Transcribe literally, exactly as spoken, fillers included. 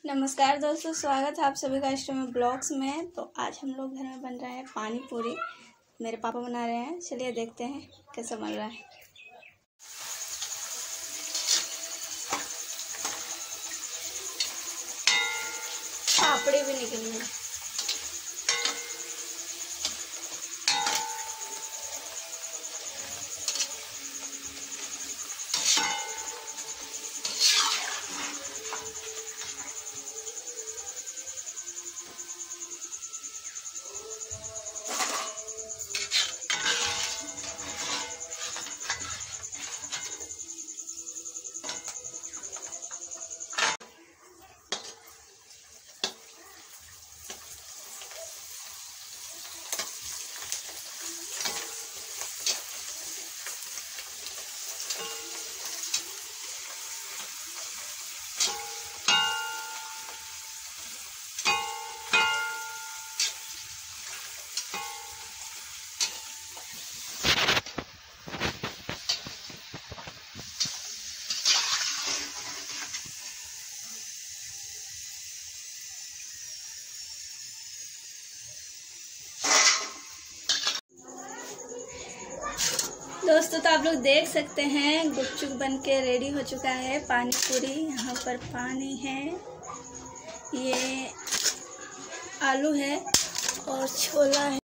नमस्कार दोस्तों, स्वागत है आप सभी का स्टोमी ब्लॉग्स में। तो आज हम लोग घर में बन रहा है पानी पूरी। मेरे पापा बना रहे हैं, चलिए देखते हैं कैसा बन रहा है। पापड़ी भी निकली है। दोस्तों, तो आप लोग देख सकते हैं गुपचुप बन के रेडी हो चुका है। पानी पूरी, यहाँ पर पानी है, ये आलू है और छोला है।